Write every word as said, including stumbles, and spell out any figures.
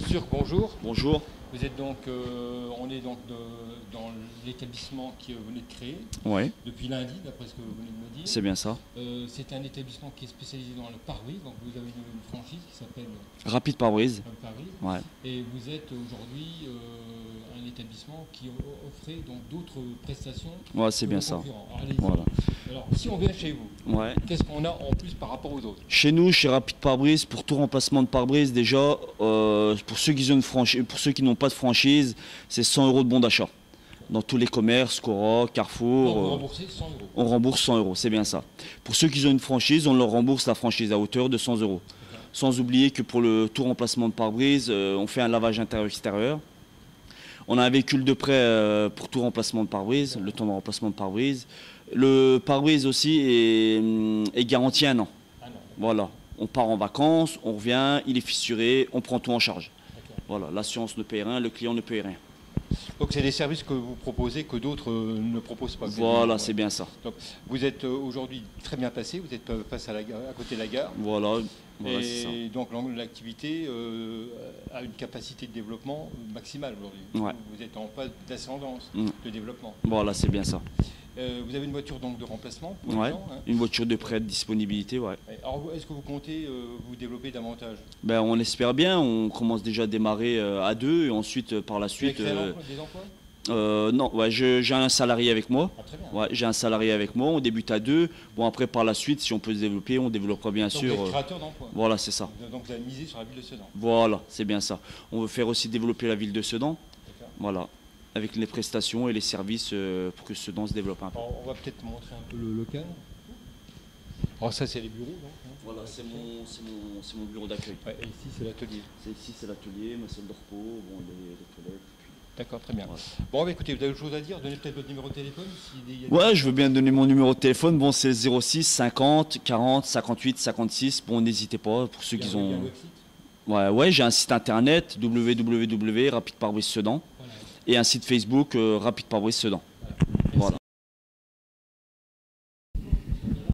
Monsieur Turc, bonjour. Bonjour. Vous êtes donc, euh, on est donc de, dans l'établissement que vous venez de créer Oui, depuis lundi, d'après ce que vous venez de me dire. c'est bien ça. Euh, c'est un établissement qui est spécialisé dans le pare-brise, donc vous avez une, une franchise qui s'appelle Rapide pare-brise. le pare-brise. Ouais. Et vous êtes aujourd'hui euh, un établissement qui offrait donc d'autres prestations. Ouais, c'est que bien vos ça. concurrents. Alors, allez-y. Voilà. Alors, si on vient chez vous, Ouais. qu'est-ce qu'on a en plus par rapport aux autres? Chez nous, chez Rapide pare-brise, pour tout remplacement de pare-brise, déjà, euh, pour ceux qui ont une franchise, pour ceux qui n'ont pas de franchise, c'est cent euros de bon d'achat. Dans tous les commerces, Cora, Carrefour. Donc, vous euh, remboursez cent euros. on rembourse cent euros, c'est bien ça. Pour ceux qui ont une franchise, on leur rembourse la franchise à hauteur de cent euros. Sans oublier que pour le tout remplacement de pare-brise, euh, on fait un lavage intérieur-extérieur. On a un véhicule de prêt euh, pour tout remplacement de pare-brise, le temps de remplacement de pare-brise. Le pare-brise aussi est, hum, est garanti un an. Ah non, Voilà. On part en vacances, on revient, il est fissuré, on prend tout en charge. d'accord. Voilà, l'assurance ne paye rien, le client ne paye rien. Donc c'est des services que vous proposez que d'autres euh, ne proposent pas. Voilà, c'est bien ça. Donc, vous êtes euh, aujourd'hui très bien placé, vous êtes euh, face à, la gare, à côté de la gare. Voilà, voilà, c'est ça. Et donc l'ang- l'activité euh, a une capacité de développement maximale aujourd'hui. Ouais. Vous êtes en phase d'ascendance Mm. de développement. Voilà, c'est bien ça. Euh, vous avez une voiture donc de remplacement pour Ouais. les gens, hein. Une voiture de prêt de disponibilité, ouais. Et alors, vous- est-ce que vous comptez euh, vous développer davantage? Ben, on espère bien, on commence déjà à démarrer euh, à deux et ensuite euh, par la Vous avez suite. créé un euh, emploi- des emplois? euh, non, ouais, je- j'ai un salarié avec moi. Ah, très bien. Ouais, j'ai un salarié avec moi, on débute à deux. Bon, après par la suite, si on peut se développer, on développera bien Donc sûr. vous êtes euh, créateur d'emplois. Voilà, c'est ça. Donc vous avez misé sur la ville de Sedan. Voilà, c'est bien ça. On veut faire aussi développer la ville de Sedan. D'accord. Voilà, avec les prestations et les services euh, pour que Sedan se développe un peu. Alors, on va peut-être montrer un peu le local. Alors ça c'est les bureaux, donc, hein. Voilà, c'est mon, c'est mon, c'est mon bureau d'accueil. Ouais, et ici c'est l'atelier. C'est ici, c'est l'atelier, ma salle de repos, bon, les, les toilettes. D'accord, très bien. Voilà. Bon, bah, écoutez, vous avez autre chose à dire? Donnez peut-être votre numéro de téléphone. s'il y a des- Ouais, je veux bien donner mon numéro de téléphone. Bon, c'est le zéro six cinquante quarante cinquante-huit cinquante-six. Bon, n'hésitez pas pour ceux Il y a qui un- il y a ont. un website. Ouais, ouais, j'ai un site internet w w w point rapide pare-brise Sedan Voilà. et un site Facebook euh, Rapide pare-brise Sedan.